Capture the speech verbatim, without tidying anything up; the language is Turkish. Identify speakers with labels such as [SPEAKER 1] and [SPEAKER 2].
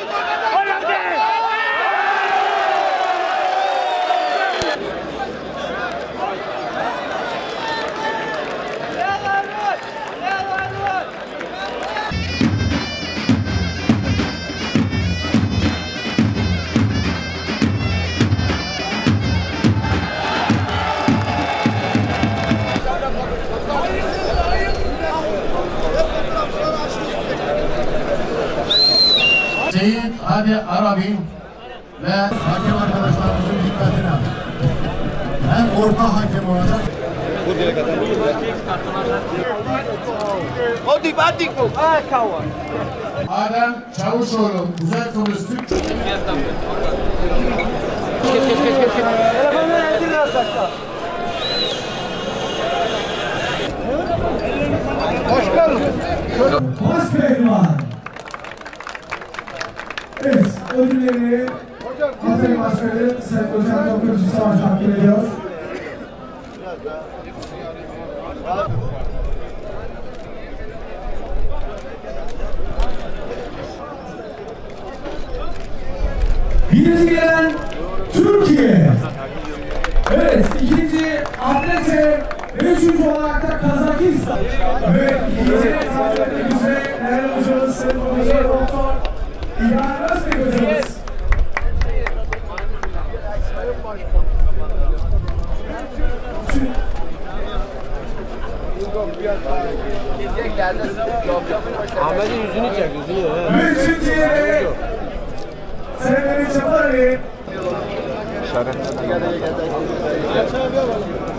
[SPEAKER 1] Seyit Hadi Arabi ve hakem arkadaşlarımızın dikkatine. Hem orta hakem olacak.
[SPEAKER 2] Bu direkt atar. Hadi hadi.
[SPEAKER 1] Adem Çavuşoğlu, Güzel Kıbrıs Türk.
[SPEAKER 3] Geç geç geç geç. Telefonu eldir arkadaşlar.
[SPEAKER 2] Başkanım.
[SPEAKER 4] Baş pehlivan. Evet, ödülleri Hatay Başkanı Sayın Hocam Doktor Hüsam Hocam geliyor. Birinci gelen Türkiye. Evet, ikinci Atlete ve üçüncü olarak da Kazakistan. Evet, ikinci tahminimiz üzere değerli hocamız Sayın Profesör Doktor İbrahim Özbek hocamız.
[SPEAKER 3] Ahmet'in yüzünü çek, yüzünü.
[SPEAKER 4] Ve üçüncüye de Sayın Mehmet Çapar Ali.
[SPEAKER 2] Şaka.